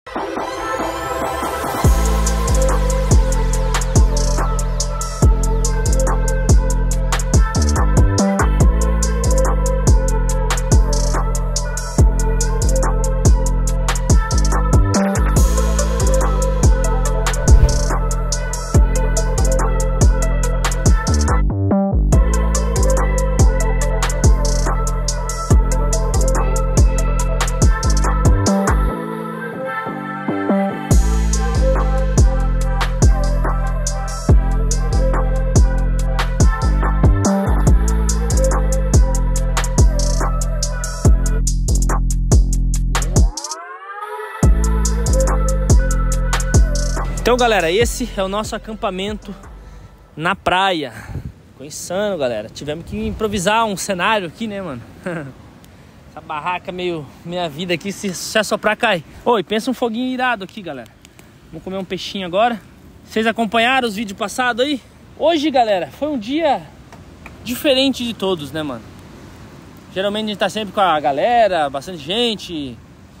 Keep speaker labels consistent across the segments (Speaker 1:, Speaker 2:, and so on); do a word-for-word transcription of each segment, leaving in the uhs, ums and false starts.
Speaker 1: Então, galera, esse é o nosso acampamento na praia. Ficou insano, galera. Tivemos que improvisar um cenário aqui, né, mano? Essa barraca meio... Minha vida aqui, se, se assoprar, cai. Oi, pensa um foguinho irado aqui, galera. Vamos comer um peixinho agora. Vocês acompanharam os vídeos passados aí? Hoje, galera, foi um dia diferente de todos, né, mano? Geralmente a gente tá sempre com a galera, bastante gente...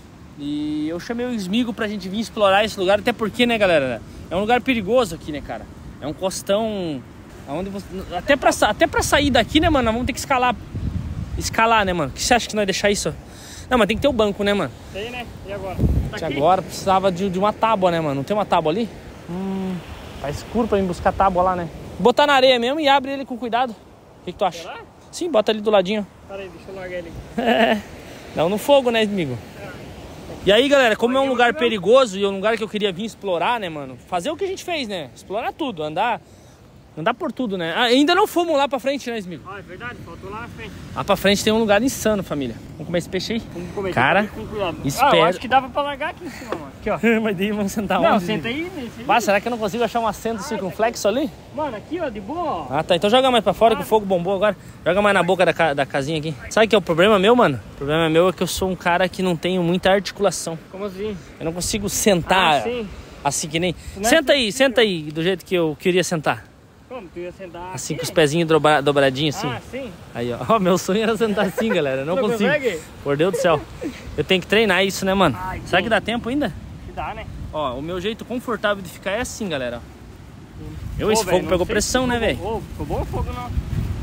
Speaker 1: E eu chamei o Smigo pra gente vir explorar esse lugar, até porque, né, galera, é um lugar perigoso aqui, né, cara? É um costão onde você... até, pra, até pra sair daqui, né, mano, nós vamos ter que escalar. Escalar, né, mano? O que você acha que nós deixar isso? Não, mas tem que ter o banco, né, mano?
Speaker 2: Tem, né? E agora? Tá aqui?
Speaker 1: Agora precisava de, de uma tábua, né, mano? Não tem uma tábua ali? Hum, tá escuro pra mim buscar tábua lá, né? Botar na areia mesmo e abre ele com cuidado. O que, que tu acha?
Speaker 2: Será?
Speaker 1: Sim, bota ali do ladinho.
Speaker 2: Pera aí, deixa eu largar ele.
Speaker 1: É. Não no fogo, né, Smigo? E aí, galera, como é um lugar perigoso e é um lugar que eu queria vir explorar, né, mano? Fazer o que a gente fez, né? Explorar tudo, andar... Andar por tudo, né? Ah, ainda não fomos lá pra frente, né, Smigo?
Speaker 2: Ah, é verdade, faltou lá na frente.
Speaker 1: Lá pra frente tem um lugar insano, família. Vamos comer esse peixe aí?
Speaker 2: Vamos comer.
Speaker 1: Cara,
Speaker 2: com cuidado.
Speaker 1: espero...
Speaker 2: Ah, eu acho que dava pra largar aqui em cima, mano. Aqui, ó.
Speaker 1: Mas daí vamos sentar
Speaker 2: Não,
Speaker 1: onde?
Speaker 2: senta aí nesse.
Speaker 1: Ah, será que eu não consigo achar um assento
Speaker 2: Ah,
Speaker 1: circunflexo ali?
Speaker 2: Mano, aqui, ó, de boa, ó.
Speaker 1: Ah, tá. Então joga mais pra fora que o fogo bombou agora. Joga mais na boca da, ca... da casinha aqui. Sabe o que é o problema meu, mano? O problema meu é que eu sou um cara que não tenho muita articulação.
Speaker 2: Como assim?
Speaker 1: Eu não consigo sentar
Speaker 2: Ah, sim.
Speaker 1: assim que nem...
Speaker 2: Não é
Speaker 1: Senta aí,
Speaker 2: possível.
Speaker 1: senta aí, do jeito que eu queria sentar.
Speaker 2: Como? Tu ia sentar
Speaker 1: Assim,
Speaker 2: aqui?
Speaker 1: com os pezinhos dobra... dobradinhos assim.
Speaker 2: Ah, sim.
Speaker 1: Aí, ó. Ó, meu sonho era sentar assim, galera. Eu não
Speaker 2: Não
Speaker 1: consigo.
Speaker 2: consegue?
Speaker 1: Por Deus do céu. Eu tenho que treinar isso, né, mano?
Speaker 2: Ai,
Speaker 1: Será
Speaker 2: sim.
Speaker 1: que dá tempo ainda?
Speaker 2: Que dá, né?
Speaker 1: Ó, o meu jeito confortável de ficar é assim, galera. Eu,
Speaker 2: Ô,
Speaker 1: esse
Speaker 2: velho,
Speaker 1: fogo
Speaker 2: não
Speaker 1: pegou
Speaker 2: sei
Speaker 1: pressão,
Speaker 2: se
Speaker 1: né,
Speaker 2: ficou
Speaker 1: velho?
Speaker 2: bom. Ô, ficou bom o fogo, não?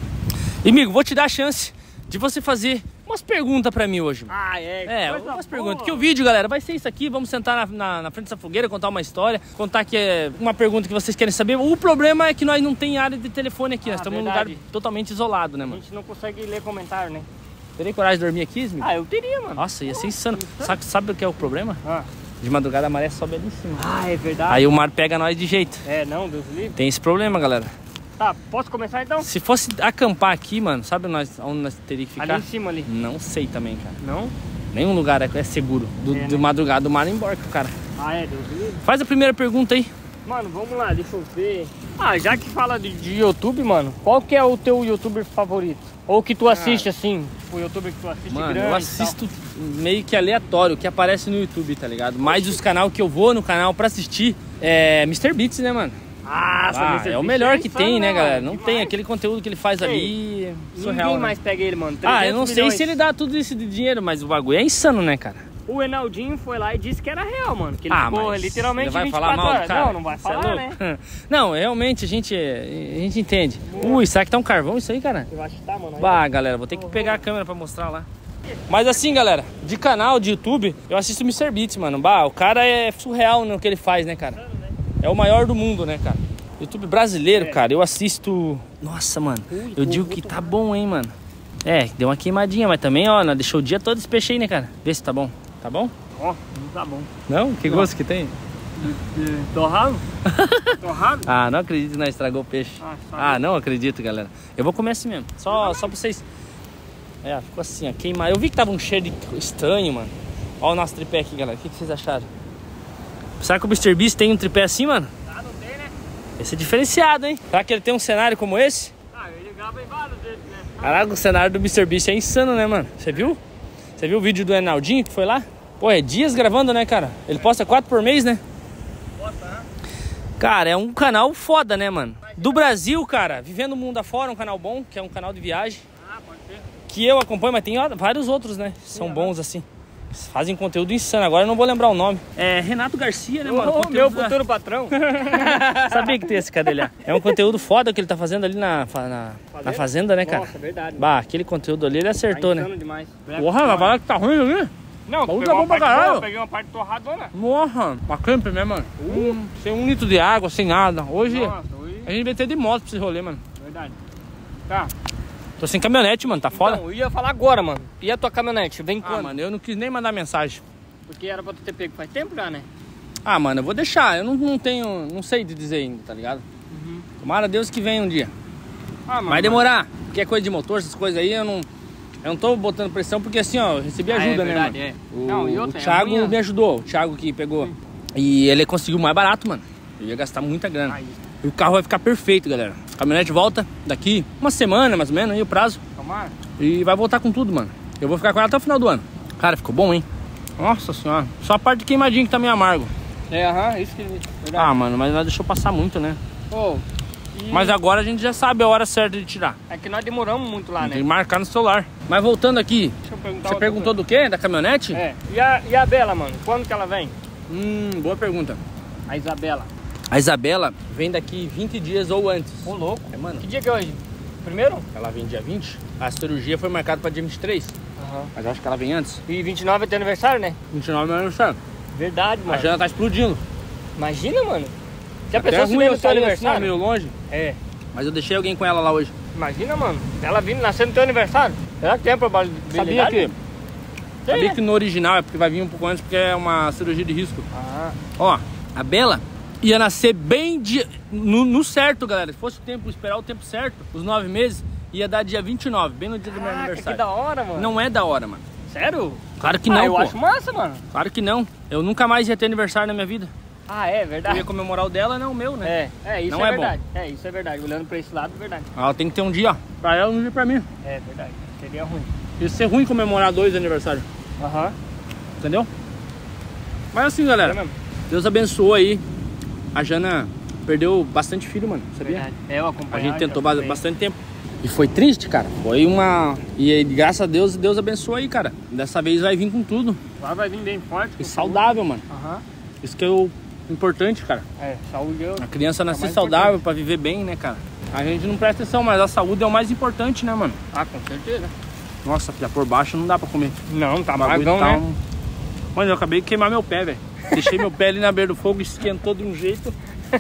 Speaker 1: E, amigo, vou te dar a chance de você fazer umas perguntas pra mim hoje, mano.
Speaker 2: Ah, é.
Speaker 1: É,
Speaker 2: coisa
Speaker 1: umas
Speaker 2: boa.
Speaker 1: perguntas. Que o vídeo, galera, vai ser isso aqui. Vamos sentar na, na, na frente dessa fogueira, contar uma história. Contar que é uma pergunta que vocês querem saber. O problema é que nós não tem área de telefone aqui.
Speaker 2: Ah,
Speaker 1: nós estamos num
Speaker 2: verdade.
Speaker 1: lugar totalmente isolado, né,
Speaker 2: A
Speaker 1: mano?
Speaker 2: gente não consegue ler comentário, né?
Speaker 1: Teria coragem de dormir aqui, amigo?
Speaker 2: Ah, eu teria, mano.
Speaker 1: Nossa, ia ser insano. Sabe, sabe o que é o problema?
Speaker 2: Ah,
Speaker 1: De madrugada a maré sobe ali em cima.
Speaker 2: ah é verdade.
Speaker 1: Aí o mar pega nós de jeito.
Speaker 2: É, não, Deus livre.
Speaker 1: Tem esse problema, galera.
Speaker 2: Tá, posso começar então?
Speaker 1: Se fosse acampar aqui, mano, sabe nós, onde nós teríamos que ficar?
Speaker 2: Ali em cima ali.
Speaker 1: Não sei também, cara.
Speaker 2: Não?
Speaker 1: Nenhum lugar é, é seguro. Do,
Speaker 2: É, né?
Speaker 1: de madrugada o mar embarca, cara.
Speaker 2: Ah, é, Deus livre.
Speaker 1: Faz a primeira pergunta aí.
Speaker 2: Mano, vamos lá, deixa eu ver. Ah, já que fala de, de YouTube, mano, qual que é o teu youtuber favorito? Ou que tu assiste assim, o youtuber que tu assiste
Speaker 1: Mano,
Speaker 2: grande
Speaker 1: eu
Speaker 2: e
Speaker 1: assisto meio que aleatório, o que aparece no YouTube, tá ligado? Mas os canal que eu vou no canal pra assistir é MrBeast, né, mano?
Speaker 2: tal. Ah,
Speaker 1: Ah,
Speaker 2: mister
Speaker 1: é o
Speaker 2: Beast
Speaker 1: melhor que
Speaker 2: insano,
Speaker 1: tem, né, galera?
Speaker 2: mano?
Speaker 1: Não
Speaker 2: Demais.
Speaker 1: tem aquele conteúdo que ele faz ali. Surreal,
Speaker 2: Ninguém
Speaker 1: né?
Speaker 2: mais pega ele, mano.
Speaker 1: Ah, eu não
Speaker 2: trezentos
Speaker 1: sei
Speaker 2: milhões.
Speaker 1: se ele dá tudo isso de dinheiro, mas o bagulho é insano, né, cara?
Speaker 2: O Enaldinho foi lá e disse que era real, mano. Que ele
Speaker 1: Ah,
Speaker 2: ficou
Speaker 1: mas
Speaker 2: literalmente
Speaker 1: ele vai
Speaker 2: vinte e
Speaker 1: falar
Speaker 2: quatro
Speaker 1: mal do
Speaker 2: horas.
Speaker 1: cara?
Speaker 2: Não, não vai
Speaker 1: Cê é
Speaker 2: falar,
Speaker 1: louco?
Speaker 2: né?
Speaker 1: Não, realmente a gente, a gente entende. Ui, será que tá um carvão isso aí, cara?
Speaker 2: Eu acho que tá, mano.
Speaker 1: Bah, galera, vou ter que pegar a câmera pra mostrar lá. Mas assim, galera, de canal, de YouTube, eu assisto o MrBeast, mano. Bah, o cara é surreal no que ele faz, né, cara? É o maior do mundo, né, cara? YouTube brasileiro,
Speaker 2: É.
Speaker 1: cara, eu assisto... Nossa, mano,
Speaker 2: Ui,
Speaker 1: eu
Speaker 2: tô-
Speaker 1: digo
Speaker 2: vou
Speaker 1: que
Speaker 2: tomar.
Speaker 1: tá bom, hein, mano. É, deu uma queimadinha, mas também, ó, nós deixou o dia todo esse peixe aí, né, cara? Vê se tá bom. Tá bom?
Speaker 2: Ó, não tá bom.
Speaker 1: Não? Que gosto que tem?
Speaker 2: Torrado? Torrado?
Speaker 1: Ah, não acredito que nós estragou o peixe.
Speaker 2: Ah, só-
Speaker 1: Ah, não acredito, galera. Eu vou comer assim mesmo. Só, só pra vocês... É, ficou assim, ó, queimar. Eu vi que tava um cheiro de estranho, mano. Ó o nosso tripé aqui, galera. O que, que vocês acharam? Será que o MrBeast tem um tripé assim, mano?
Speaker 2: Ah, não tem, né?
Speaker 1: Esse é diferenciado, hein? Será que ele tem um cenário como esse?
Speaker 2: Ah, ele grava em vários deles, né?
Speaker 1: Caraca, o cenário do MrBeast é insano, né, mano? Você viu? Você viu o vídeo do Enaldinho que foi lá? Pô, é dias gravando, né, cara? Ele posta quatro por mês, né?
Speaker 2: Posta, né?
Speaker 1: Cara, é um canal foda, né, mano? Do Brasil, cara, Vivendo o Mundo Afora, um canal bom, que é um canal de viagem.
Speaker 2: Ah, pode ser.
Speaker 1: Que eu acompanho, mas tem ó, vários outros, né? São
Speaker 2: aham.
Speaker 1: bons, assim. Eles fazem conteúdo insano. Agora eu não vou lembrar o nome. É Renato Garcia, né, mano?
Speaker 2: Oh, meu futuro patrão.
Speaker 1: Sabia que tem esse cadelhar. É um conteúdo foda que ele tá fazendo ali na, na, fazenda? na fazenda, né, cara?
Speaker 2: Nossa, verdade.
Speaker 1: Bah, aquele conteúdo ali ele acertou,
Speaker 2: tá
Speaker 1: né?
Speaker 2: Demais.
Speaker 1: Porra, vai falar que tá ruim ali?
Speaker 2: Não,
Speaker 1: tu
Speaker 2: pegou
Speaker 1: bom pra caralho.
Speaker 2: boa, eu peguei uma parte torradona.
Speaker 1: Porra, uma camper, né, mano? Uh. Um, sem um litro de água, sem nada. Hoje,
Speaker 2: Nossa, hoje...
Speaker 1: a gente vai ter de moto pra esse rolê, mano.
Speaker 2: Verdade. Tá.
Speaker 1: Tô sem caminhonete, mano, tá foda?
Speaker 2: Então, eu ia falar agora, mano. E a tua caminhonete? Vem quando?
Speaker 1: Ah, mano, eu não quis nem mandar mensagem.
Speaker 2: Porque era pra tu ter pego faz tempo já, né?
Speaker 1: Ah, mano, eu vou deixar. Eu não, não tenho, não sei de dizer ainda, tá ligado? Uhum. Tomara a Deus que venha um dia.
Speaker 2: Ah, mano,
Speaker 1: vai demorar. Mano. Porque é coisa de motor, essas coisas aí, eu não... Eu não tô botando pressão porque assim, ó, eu recebi ajuda, ah, é verdade, né, mano? É. O, não, e outra, o Thiago é me ajudou, o Thiago que pegou. Sim. E ele conseguiu mais barato, mano. Eu ia gastar muita grana. Aí. E o carro vai ficar perfeito, galera. A caminhonete volta daqui uma semana, mais ou menos, aí o prazo. Tomara. E vai voltar com tudo, mano. Eu vou ficar com ela até o final do ano. Cara, ficou bom, hein? Nossa senhora. Só a parte de queimadinha que tá meio amargo.
Speaker 2: É, aham, uhum, isso que... Verdade.
Speaker 1: Ah, mano, mas ela deixou passar muito, né? Pô... E... Mas agora a gente já sabe a hora certa de tirar.
Speaker 2: É que nós demoramos muito lá, né?
Speaker 1: Tem que marcar no celular. Mas voltando aqui, deixa eu perguntar. Você perguntou coisa. do quê? Da caminhonete?
Speaker 2: É. E a, e a Bela, mano? Quando que ela vem?
Speaker 1: Hum, boa pergunta.
Speaker 2: A Isabela.
Speaker 1: A Isabela vem daqui vinte dias ou antes.
Speaker 2: Ô, louco.
Speaker 1: É, mano.
Speaker 2: Que dia que é hoje? Primeiro?
Speaker 1: Ela vem dia vinte. A cirurgia foi marcada pra dia vinte e três. Uhum. Mas eu acho que ela vem antes.
Speaker 2: E vinte e nove é teu aniversário, né?
Speaker 1: vinte e nove é meu aniversário.
Speaker 2: Verdade, mano.
Speaker 1: A Jana tá explodindo.
Speaker 2: Imagina, mano. Já
Speaker 1: Até
Speaker 2: pensou se vem no teu aniversário?
Speaker 1: Assim, meio longe.
Speaker 2: É.
Speaker 1: Mas eu deixei alguém com ela lá hoje.
Speaker 2: Imagina, mano. Ela vindo nascer no teu aniversário. Será que tem probabilidade?
Speaker 1: Sabia que... Tem, sabia né? que no original é porque vai vir um pouco antes, porque é uma cirurgia de risco. Ah. Ó, a Bela ia nascer bem dia... no, no certo, galera. Se fosse o tempo, esperar o tempo certo, os nove meses, ia dar dia vinte e nove, bem no dia do meu aniversário.
Speaker 2: Que da hora, mano.
Speaker 1: Não é da hora, mano.
Speaker 2: Sério?
Speaker 1: Claro que não,
Speaker 2: ah, eu
Speaker 1: pô.
Speaker 2: acho massa, mano.
Speaker 1: Claro que não. Eu nunca mais ia ter aniversário na minha vida.
Speaker 2: Ah, é verdade.
Speaker 1: Eu ia comemorar o dela, não o meu, né?
Speaker 2: É, é isso
Speaker 1: não
Speaker 2: é,
Speaker 1: é
Speaker 2: verdade.
Speaker 1: Bom.
Speaker 2: É, isso é verdade. Olhando pra esse lado, é verdade.
Speaker 1: Ela tem que ter um dia, ó. Pra ela, um dia pra mim.
Speaker 2: É verdade. Seria ruim.
Speaker 1: Ia ser ruim comemorar dois aniversários.
Speaker 2: Aham. Uhum.
Speaker 1: Entendeu? Mas assim, galera. É Deus abençoou aí. A Jana perdeu bastante filho, mano. Sabia?
Speaker 2: Verdade. É, eu acompanhei.
Speaker 1: A gente tentou bastante tempo. E foi triste, cara. Foi uma... E graças a Deus, Deus abençoou aí, cara. Dessa vez vai vir com tudo.
Speaker 2: Lá vai vir bem forte.
Speaker 1: E saudável,
Speaker 2: tudo.
Speaker 1: mano.
Speaker 2: Aham. Uhum.
Speaker 1: Isso que é o importante, cara.
Speaker 2: É, saúde é o...
Speaker 1: A criança nascer saudável importante. Pra viver bem, né, cara? A gente não presta atenção, mas a saúde é o mais importante, né, mano?
Speaker 2: Ah, com certeza.
Speaker 1: Nossa, filha, por baixo não dá pra comer.
Speaker 2: Não, tá magão, tá né? Um...
Speaker 1: Mano, eu acabei de queimar meu pé, velho. Deixei meu pé ali na beira do fogo, esquentou de um jeito.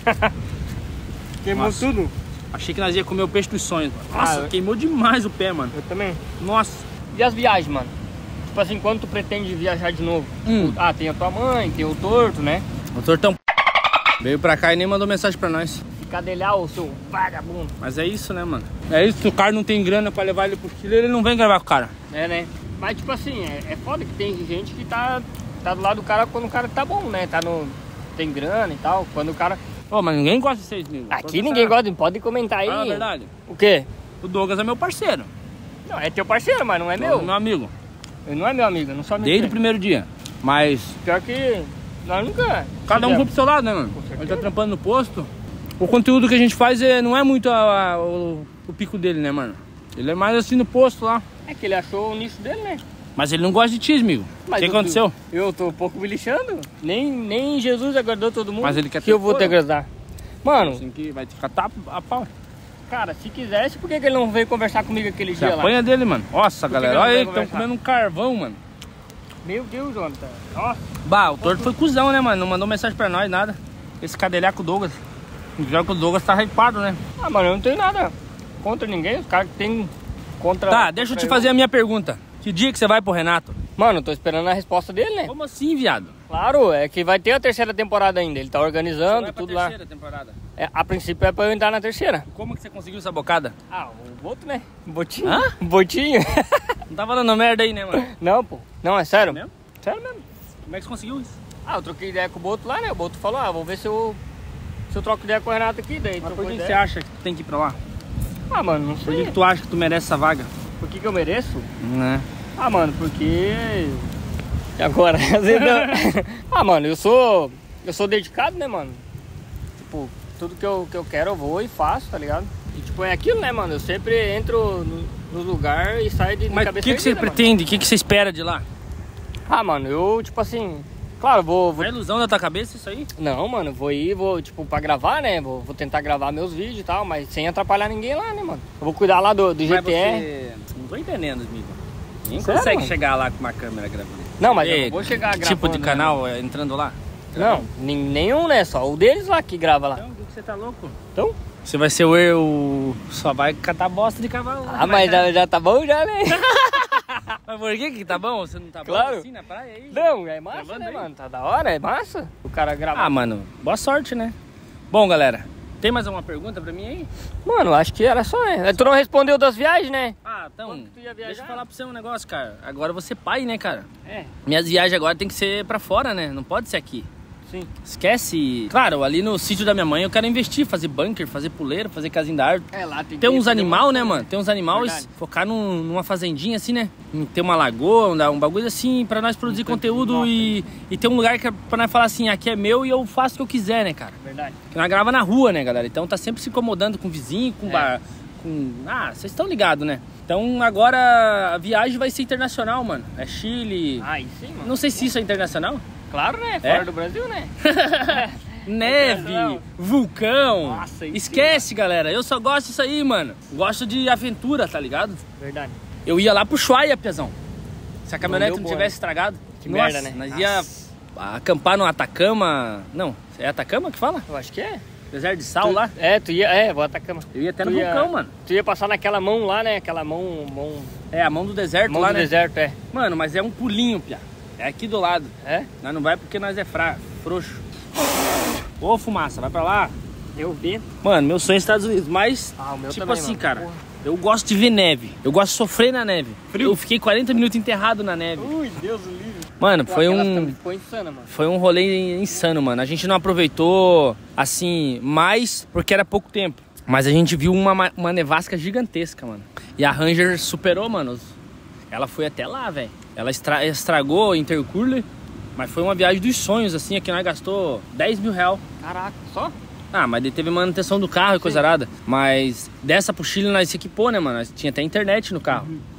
Speaker 2: Queimou Nossa. tudo?
Speaker 1: Achei que nós ia comer o peixe dos sonhos, mano. Nossa, ah, queimou demais o pé, mano.
Speaker 2: Eu também.
Speaker 1: Nossa.
Speaker 2: E as viagens, mano? Tipo assim, quando tu pretende viajar de novo?
Speaker 1: Hum.
Speaker 2: Ah, tem a tua mãe, tem o Torto, né?
Speaker 1: O Tortão veio pra cá e nem mandou mensagem pra nós.
Speaker 2: Cadelhar o seu vagabundo.
Speaker 1: Mas é isso, né, mano? É isso, se o cara não tem grana pra levar ele pro Chile, ele não vem gravar com o cara.
Speaker 2: É, né? Mas tipo assim, é, é foda que tem gente que tá, tá do lado do cara quando o cara tá bom, né? Tá no... tem grana e tal, quando o cara...
Speaker 1: Pô, mas ninguém gosta de vocês, amigo.
Speaker 2: Aqui ninguém essa... gosta, pode comentar aí.
Speaker 1: Ah, é verdade.
Speaker 2: O quê?
Speaker 1: O Douglas é meu parceiro.
Speaker 2: Não, é teu parceiro, mas não é meu.
Speaker 1: É meu amigo.
Speaker 2: Ele não é meu amigo, não sou amigo.
Speaker 1: Desde o primeiro dia. Mas...
Speaker 2: Pior que nós nunca...
Speaker 1: Cada um foi pro seu lado, né, mano? Ele tá trampando no posto. O conteúdo que a gente faz é, não é muito a, a, o, o pico dele, né, mano? Ele é mais assim no posto lá.
Speaker 2: É que ele achou o nicho dele, né?
Speaker 1: Mas ele não gosta de ti, amigo. O que aconteceu?
Speaker 2: Eu, eu tô um pouco me lixando. Nem, nem Jesus agradou todo mundo.
Speaker 1: Mas ele quer
Speaker 2: que eu vou te agradar. Mano...
Speaker 1: Assim que vai te catar a pau.
Speaker 2: Cara, se quisesse, por que, que ele não veio conversar comigo aquele
Speaker 1: Você
Speaker 2: dia lá?
Speaker 1: apanha dele, mano. Nossa, galera, olha aí, estão comendo um carvão, mano.
Speaker 2: Meu Deus, Jonathan. Nossa.
Speaker 1: Bah, o Torto foi cuzão, né, mano? Não mandou mensagem pra nós, nada. Esse cadelhar com o Douglas. Já que o Douglas tá hypado, né?
Speaker 2: Ah, mano, eu não tenho nada contra ninguém. Os caras que tem contra...
Speaker 1: Tá, deixa eu te fazer a minha pergunta. Que dia que você vai pro Renato?
Speaker 2: Mano, eu tô esperando a resposta dele, né?
Speaker 1: Como assim, viado?
Speaker 2: Claro, é que vai ter a terceira temporada ainda. Ele tá organizando,
Speaker 1: vai
Speaker 2: tudo
Speaker 1: pra
Speaker 2: lá.
Speaker 1: terceira temporada?
Speaker 2: É, a princípio é pra eu entrar na terceira.
Speaker 1: Como que você conseguiu essa bocada?
Speaker 2: Ah, o Boto, né? Botinho.
Speaker 1: Hã?
Speaker 2: Botinho.
Speaker 1: Não tá falando merda aí, né, mano?
Speaker 2: Não, pô. Não, é sério.
Speaker 1: É mesmo?
Speaker 2: Sério mesmo.
Speaker 1: Como é que você conseguiu isso?
Speaker 2: Ah, eu troquei ideia com o Boto lá, né? O Boto falou, ah, vou ver se eu, se eu troco ideia com o Renato aqui. Daí
Speaker 1: Mas por que
Speaker 2: ideia.
Speaker 1: você acha que tu tem que ir pra lá?
Speaker 2: Ah, mano, não
Speaker 1: Por
Speaker 2: sei.
Speaker 1: que, que tu acha que tu merece essa vaga?
Speaker 2: Por que que eu mereço?
Speaker 1: Né?
Speaker 2: Ah, mano, porque... E agora? Às vezes eu... Ah, mano, eu sou... Eu sou dedicado, né, mano? Tipo, tudo que eu, que eu quero eu vou e faço, tá ligado? E tipo, é aquilo, né, mano? Eu sempre entro no, no lugar e saio de, de
Speaker 1: Mas
Speaker 2: cabeça
Speaker 1: o que, que você
Speaker 2: né,
Speaker 1: pretende? O que, que você espera de lá?
Speaker 2: Ah, mano, eu, tipo assim... Claro, vou... vou...
Speaker 1: É ilusão da tua cabeça isso aí?
Speaker 2: Não, mano, vou ir, vou, tipo, pra gravar, né? Vou, vou tentar gravar meus vídeos e tal, mas sem atrapalhar ninguém lá, né, mano? Eu vou cuidar lá do, do G T R.
Speaker 1: Você... Não tô entendendo, amigo. Ninguém
Speaker 2: Sério,
Speaker 1: consegue
Speaker 2: mano?
Speaker 1: chegar lá com uma câmera gravando.
Speaker 2: Não, mas
Speaker 1: E
Speaker 2: eu não vou chegar
Speaker 1: que
Speaker 2: gravando.
Speaker 1: tipo de canal é, entrando lá?
Speaker 2: Não, nenhum, né? Só o deles lá que grava lá.
Speaker 1: Então, o que você tá louco?
Speaker 2: Então?
Speaker 1: Você vai ser o eu... Só vai catar bosta de cavalo.
Speaker 2: Ah, mas já, já tá bom já, né?
Speaker 1: Mas por que que tá bom? Você não tá
Speaker 2: Claro.
Speaker 1: bom assim na praia aí?
Speaker 2: Não, é massa,
Speaker 1: Gravando
Speaker 2: né,
Speaker 1: aí?
Speaker 2: mano? Tá da hora, é massa. O cara grava.
Speaker 1: Ah, mano, boa sorte, né? Bom, galera, tem mais alguma pergunta pra mim aí?
Speaker 2: Mano, acho que era só, né? Tu não respondeu das viagens, né?
Speaker 1: Ah, então,
Speaker 2: Quando tu ia viajar?
Speaker 1: deixa eu falar pra você um negócio, cara. Agora eu vou ser pai, né, cara?
Speaker 2: É,
Speaker 1: Minhas viagens agora tem que ser pra fora, né? Não pode ser aqui.
Speaker 2: sim.
Speaker 1: Esquece. Claro, ali no sítio da minha mãe eu quero investir, fazer bunker, fazer puleiro, fazer casinha da árvore.
Speaker 2: É, lá tem
Speaker 1: Tem uns
Speaker 2: fazer
Speaker 1: animal,
Speaker 2: uma-
Speaker 1: né, mano? Tem uns animais,
Speaker 2: Verdade.
Speaker 1: focar num- numa fazendinha assim, né? Em ter uma lagoa, um, um bagulho assim, pra nós produzir
Speaker 2: tanto de
Speaker 1: conteúdo
Speaker 2: mata,
Speaker 1: e, e ter um lugar que é pra nós falar assim, aqui é meu e eu faço o que eu quiser, né, cara?
Speaker 2: Verdade.
Speaker 1: Porque nós grava na rua, né, galera? Então tá sempre se incomodando com o vizinho, com
Speaker 2: É.
Speaker 1: bar, com... Ah, vocês estão ligados, né? Então agora a viagem vai ser internacional, mano. É Chile.
Speaker 2: Ah, isso sim, mano.
Speaker 1: Não sei se isso é internacional.
Speaker 2: Claro, né? Fora
Speaker 1: É?
Speaker 2: do Brasil, né?
Speaker 1: Neve,
Speaker 2: Internacional.
Speaker 1: vulcão.
Speaker 2: Nossa, isso
Speaker 1: Esquece, galera. Eu só gosto disso aí, mano. Gosto de aventura, tá ligado?
Speaker 2: Verdade.
Speaker 1: Eu ia lá pro Ushuaia, Piazão. Se a caminhonete
Speaker 2: deu
Speaker 1: não
Speaker 2: boa,
Speaker 1: tivesse estragado.
Speaker 2: Que
Speaker 1: Nossa,
Speaker 2: merda, né?
Speaker 1: Nós ia acampar no Atacama. Não, é Atacama que fala?
Speaker 2: Eu acho que é.
Speaker 1: Deserto de sal
Speaker 2: Tu-
Speaker 1: lá.
Speaker 2: É, tu ia... É, vou atacar.
Speaker 1: Eu ia até
Speaker 2: Tu
Speaker 1: no
Speaker 2: ia-
Speaker 1: vulcão, mano.
Speaker 2: Tu ia passar naquela mão lá, né? Aquela mão... mão,
Speaker 1: É, a mão do deserto
Speaker 2: mão
Speaker 1: lá,
Speaker 2: do
Speaker 1: né?
Speaker 2: deserto, é.
Speaker 1: Mano, mas é um pulinho, Pia. É aqui do lado.
Speaker 2: É?
Speaker 1: Nós não vai porque nós é fra... frouxo. Ô, fumaça, vai pra lá.
Speaker 2: Eu vi.
Speaker 1: Mano, meu sonho é Estados Unidos, mas...
Speaker 2: Ah, o meu
Speaker 1: tipo
Speaker 2: também,
Speaker 1: assim,
Speaker 2: mano.
Speaker 1: cara,
Speaker 2: Porra.
Speaker 1: eu gosto de ver neve. Eu gosto de sofrer na neve. Eu fiquei quarenta minutos enterrado na neve.
Speaker 2: Ui, Deus do livre.
Speaker 1: Mano, foi
Speaker 2: Aquela
Speaker 1: um...
Speaker 2: também ficou insana, mano.
Speaker 1: Foi um rolê insano, mano. A gente não aproveitou, assim, mais porque era pouco tempo. Mas a gente viu uma, uma nevasca gigantesca, mano. E a Ranger superou, mano. Ela foi até lá, velho. Ela estra estragou o intercooler. Mas foi uma viagem dos sonhos, assim. Aqui nós gastou dez mil reais.
Speaker 2: Caraca, só?
Speaker 1: Ah, mas daí teve manutenção do carro e coisa arada. Mas dessa pro Chile nós se equipou, né, mano? Nós tinha até internet no carro.
Speaker 2: Uhum.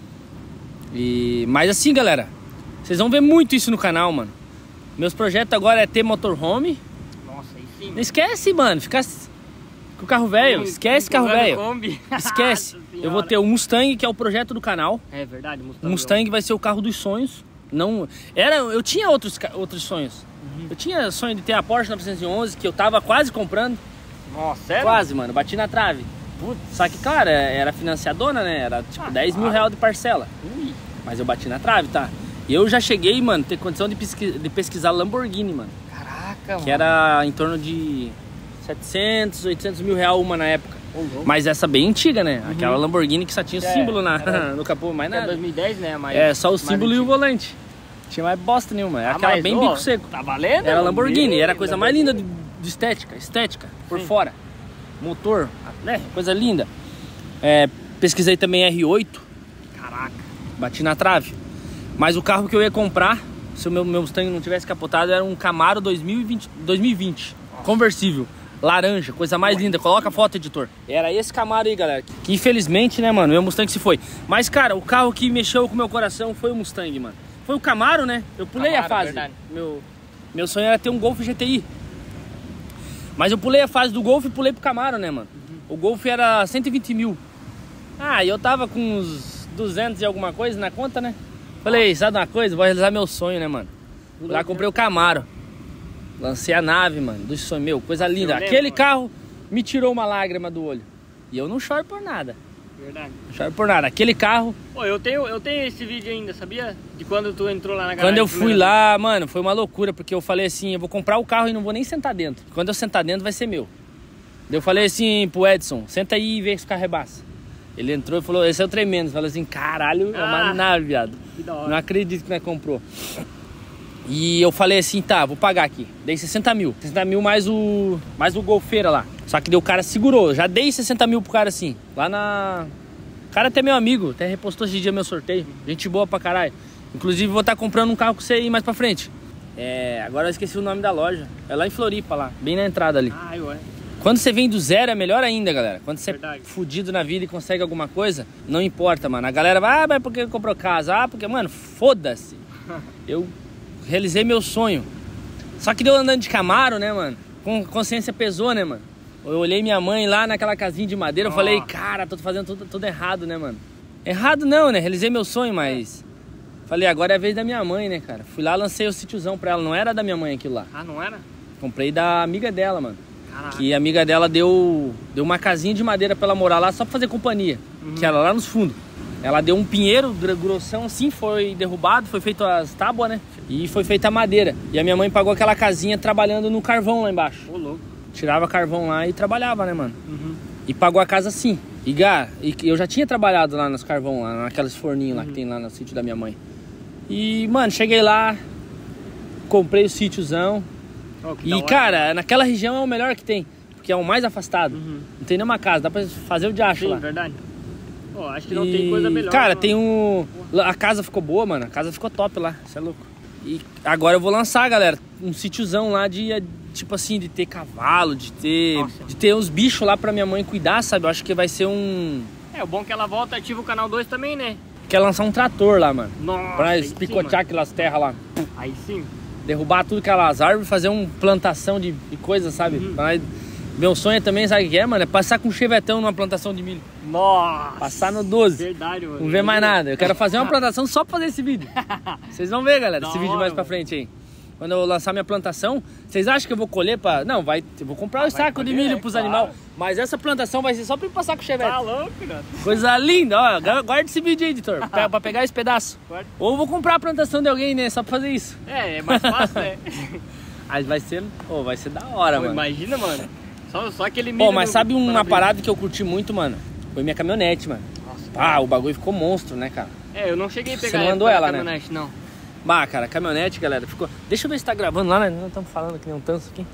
Speaker 1: E... Mas assim, galera, vocês vão ver muito isso no canal, mano. Meus projetos agora é ter motorhome.
Speaker 2: Nossa, aí sim.
Speaker 1: Não esquece, mano. Ficar com o carro velho. Esquece carro velho.
Speaker 2: Kombi.
Speaker 1: Esquece.
Speaker 2: Nossa
Speaker 1: Eu vou
Speaker 2: Senhora.
Speaker 1: ter o Mustang, que é o projeto do canal.
Speaker 2: É verdade, Mustang.
Speaker 1: O Mustang vai ser o carro dos sonhos. Não, era, eu tinha outros, ca- outros sonhos. Eu tinha sonho de ter a Porsche novecentos e onze, que eu tava quase comprando.
Speaker 2: Nossa, sério?
Speaker 1: Quase, mano. Bati na trave. Só que, claro, era financiadona, né? Era tipo
Speaker 2: Ah,
Speaker 1: dez mil
Speaker 2: claro.
Speaker 1: reais de parcela.
Speaker 2: Ui.
Speaker 1: Mas eu bati na trave, tá? E eu já cheguei, mano, ter condição de, pesqui- de pesquisar Lamborghini, mano.
Speaker 2: Caraca, mano.
Speaker 1: Que era em torno de setecentos, oitocentos mil reais uma na época.
Speaker 2: Ô, louco.
Speaker 1: Mas essa bem antiga, né? Aquela Lamborghini que só tinha o
Speaker 2: É,
Speaker 1: símbolo na,
Speaker 2: era-
Speaker 1: no capô, mais
Speaker 2: É
Speaker 1: nada.
Speaker 2: dois mil e dez, né? Mas,
Speaker 1: É, só o
Speaker 2: mais
Speaker 1: símbolo e o
Speaker 2: antigo.
Speaker 1: volante. Tinha mais bosta nenhuma. Era
Speaker 2: Ah,
Speaker 1: aquela
Speaker 2: mas,
Speaker 1: bem
Speaker 2: ô,
Speaker 1: bico seco.
Speaker 2: Tá valendo?
Speaker 1: Era
Speaker 2: mano?
Speaker 1: Lamborghini, era a
Speaker 2: Ih,
Speaker 1: coisa mais linda de,
Speaker 2: Lamborghini.
Speaker 1: de estética. Estética, por
Speaker 2: Sim.
Speaker 1: fora. Motor, né? Coisa linda. É, pesquisei também R oito,
Speaker 2: Caraca.
Speaker 1: bati na trave. Mas o carro que eu ia comprar, se o meu, meu Mustang não tivesse capotado, era um Camaro dois mil e vinte, dois mil e vinte conversível. Laranja, coisa mais linda. Coloca a foto, editor. Era esse Camaro aí, galera. Que infelizmente, né, mano, meu Mustang se foi. Mas, cara, o carro que mexeu com o meu coração foi o Mustang, mano. Foi o Camaro, né? Eu pulei
Speaker 2: Camaro,
Speaker 1: a fase.
Speaker 2: verdade.
Speaker 1: Meu, meu sonho era ter um Golf G T I. Mas eu pulei a fase do Golf e pulei pro Camaro, né, mano? O Golf era cento e vinte mil. Ah, e eu tava com uns duzentos e alguma coisa na conta, né? Falei, sabe uma coisa? Vou realizar meu sonho, né, mano? Fui lá, comprei o Camaro. Lancei a nave, mano, do sonho meu, coisa linda.
Speaker 2: lembro,
Speaker 1: Aquele
Speaker 2: mano.
Speaker 1: carro me tirou uma lágrima do olho. E eu não choro por nada.
Speaker 2: Verdade.
Speaker 1: Não choro por nada. Aquele carro,
Speaker 2: Pô, eu tenho, eu tenho esse vídeo ainda, sabia? De quando tu entrou lá na garagem.
Speaker 1: quando eu
Speaker 2: a
Speaker 1: fui
Speaker 2: primeira
Speaker 1: lá, mano, foi uma loucura, porque eu falei assim, eu vou comprar o carro e não vou nem sentar dentro. Quando eu sentar dentro vai ser meu. Daí eu falei assim pro Edson, senta aí e vê se o carro rebaça. Ele entrou e falou, esse é o tremendo. Falei assim, caralho, é uma
Speaker 2: Ah.
Speaker 1: nave, viado.
Speaker 2: vez. Que da hora.
Speaker 1: Não acredito que nós comprou. E eu falei assim, tá, vou pagar aqui. Dei sessenta mil. sessenta mil mais o, mais o golfeira lá. Só que daí o cara segurou. Já dei sessenta mil pro cara assim. Lá na... O cara até meu amigo. Até repostou esse dia meu sorteio. Gente boa pra caralho. Inclusive vou estar comprando um carro com você aí mais pra frente. É... Agora eu esqueci o nome da loja. É lá em Floripa, lá. Bem na entrada ali.
Speaker 2: Ai, ué.
Speaker 1: Quando você vem do zero é melhor ainda, galera. Quando você
Speaker 2: Verdade.
Speaker 1: é fudido na vida e consegue alguma coisa, não importa, mano. A galera vai, ah, mas porque comprou casa? Ah, porque, mano, foda-se. Eu realizei meu sonho. Só que deu andando de Camaro, né, mano? Com consciência pesou, né, mano? Eu olhei minha mãe lá naquela casinha de madeira, eu falei, cara, tô fazendo tudo, tudo errado, né, mano? Errado não, né? Realizei meu sonho, mas... Falei, agora é a vez da minha mãe, né, cara? Fui lá, lancei o sítiozão pra ela. Não era da minha mãe aquilo lá.
Speaker 2: Ah, não era?
Speaker 1: Comprei da amiga dela, mano.
Speaker 2: Caraca.
Speaker 1: Que a amiga dela deu, deu uma casinha de madeira pra ela morar lá só pra fazer companhia. Uhum. Que era lá nos fundos. Ela deu um pinheiro grossão assim, foi derrubado, foi feito as tábuas, né? E foi feita a madeira. E a minha mãe pagou aquela casinha trabalhando no carvão lá embaixo.
Speaker 2: Ô, louco.
Speaker 1: Tirava carvão lá e trabalhava, né, mano?
Speaker 2: Uhum.
Speaker 1: E pagou a casa assim. E, gá, e eu já tinha trabalhado lá nos carvão, lá, naqueles forninhos uhum. lá que tem lá no sítio da minha mãe. E, mano, cheguei lá, comprei o sítiozão. Oh, e, cara, naquela região é o melhor que tem. Porque é o mais afastado. Uhum. Não tem nenhuma casa, dá pra fazer o diacho lá.
Speaker 2: Sim, verdade. Pô, acho que não e... tem coisa melhor.
Speaker 1: Cara,
Speaker 2: não.
Speaker 1: tem um... A casa ficou boa, mano. A casa ficou top lá. Você é louco. E agora eu vou lançar, galera, um sítiozão lá de, tipo assim, de ter cavalo, de ter... Nossa. De ter uns bichos lá pra minha mãe cuidar, sabe? Eu acho que vai ser um...
Speaker 2: É, o bom é que ela volta e ativa o canal dois também, né?
Speaker 1: Quer lançar um trator lá, mano.
Speaker 2: Nossa,
Speaker 1: pra picotear aquelas terras lá.
Speaker 2: Aí sim.
Speaker 1: Derrubar tudo aquelas árvores, fazer uma plantação de, de coisa, sabe? Uhum. Pra... Meu sonho também, sabe o que é, mano? É passar com um chevetão numa plantação de milho.
Speaker 2: Nossa!
Speaker 1: Passar no doze.
Speaker 2: Verdade, mano.
Speaker 1: Não vê mais nada. Eu quero fazer uma plantação só pra fazer esse vídeo. Vocês vão ver, galera, esse vídeo mais pra frente aí. Quando eu lançar minha plantação, vocês acham que eu vou colher pra... Não, vai, eu vou comprar ah, um saco de milho é, pros claro. animais. Mas essa plantação vai ser só pra eu passar com o chevette.
Speaker 2: Tá louco, cara.
Speaker 1: Coisa linda, ó. Guarda esse vídeo aí, editor. Pra, pra pegar esse pedaço. Guarda. Ou eu vou comprar a plantação de alguém, né? Só pra fazer isso.
Speaker 2: É, é mais fácil, né?
Speaker 1: Mas vai ser... Oh, vai ser da hora,
Speaker 2: Pô,
Speaker 1: mano.
Speaker 2: Imagina, mano. Só, só aquele milho...
Speaker 1: Pô, mas sabe uma parada que eu curti muito, mano? Foi minha caminhonete, mano. Nossa, ah, o bagulho ficou monstro, né, cara?
Speaker 2: É, eu não cheguei a pegar
Speaker 1: Você não mandou ela,
Speaker 2: caminhonete,
Speaker 1: né?
Speaker 2: não.
Speaker 1: Bah, cara, a caminhonete, galera, ficou... Deixa eu ver se tá gravando lá, né? Nós estamos falando que nem um tanso aqui.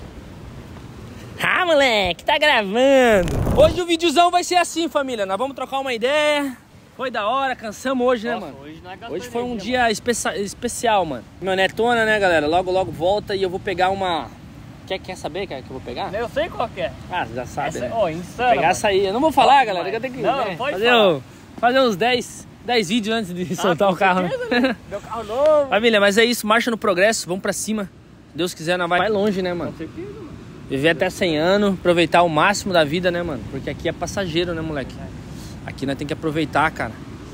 Speaker 1: Ah, moleque, tá gravando. Hoje o videozão vai ser assim, família. Nós vamos trocar uma ideia. Foi da hora, cansamos hoje, Nossa, né, mano?
Speaker 2: Hoje, não é
Speaker 1: hoje foi um dia especia... especial, mano. Caminhonetona, né, galera? Logo, logo volta e eu vou pegar uma... Quer, quer saber que eu vou pegar?
Speaker 2: Eu sei qual que é.
Speaker 1: Ah, já sabe,
Speaker 2: essa,
Speaker 1: né?
Speaker 2: Ó, insano,
Speaker 1: pegar essa aí. Eu não vou falar, pode galera. Eu tenho que
Speaker 2: não,
Speaker 1: né,
Speaker 2: não pode
Speaker 1: fazer,
Speaker 2: falar.
Speaker 1: O, fazer uns dez, dez vídeos antes de ah, soltar o carro.
Speaker 2: Certeza, né? Meu carro novo.
Speaker 1: Família, mas é isso. Marcha no progresso. Vamos pra cima. Deus quiser, nós vai mais longe, né, mano?
Speaker 2: Com certeza, mano.
Speaker 1: Viver até cem anos. Aproveitar o máximo da vida, né, mano? Porque aqui é passageiro, né, moleque? Aqui nós tem que aproveitar, cara.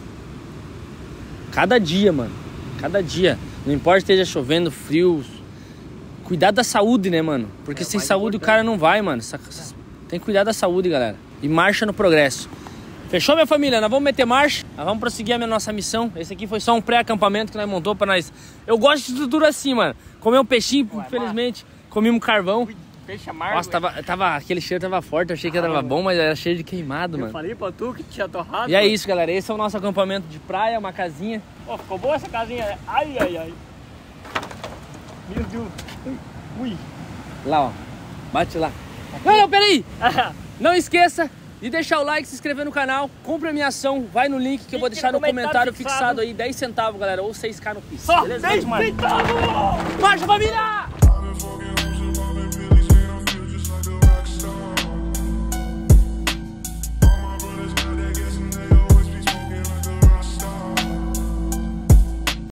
Speaker 1: Cada dia, mano. Cada dia. Não importa se esteja chovendo, frio... Cuidar da saúde, né, mano? Porque é, sem saúde importante. O cara não vai, mano. Tem que cuidar da saúde, galera. E marcha no progresso. Fechou, minha família? Nós vamos meter marcha. Nós vamos prosseguir a minha nossa missão. Esse aqui foi só um pré-acampamento que nós montou pra nós. Eu gosto de estrutura assim, mano. Comer um peixinho, Ué, infelizmente. Comemos um carvão. Ui,
Speaker 2: peixe amargo.
Speaker 1: Nossa, tava, tava, aquele cheiro tava forte. Eu achei que ah, tava bom, mas era cheiro de queimado,
Speaker 2: eu
Speaker 1: mano.
Speaker 2: Eu falei pra tu que tinha torrado.
Speaker 1: E é isso, galera. Esse é o nosso acampamento de praia, uma casinha.
Speaker 2: Pô, ficou boa essa casinha. Ai, ai, ai. Meu Deus. Ui.
Speaker 1: Lá, ó. Bate lá. Não, não, peraí. Não esqueça de deixar o like, se inscrever no canal. Compre a minha ação. Vai no link que eu vou deixar no comentário fixado aí. dez centavos, galera. Ou seis K no Pix.
Speaker 2: Só
Speaker 1: beleza?
Speaker 2: dez centavos.
Speaker 1: Marcha, família!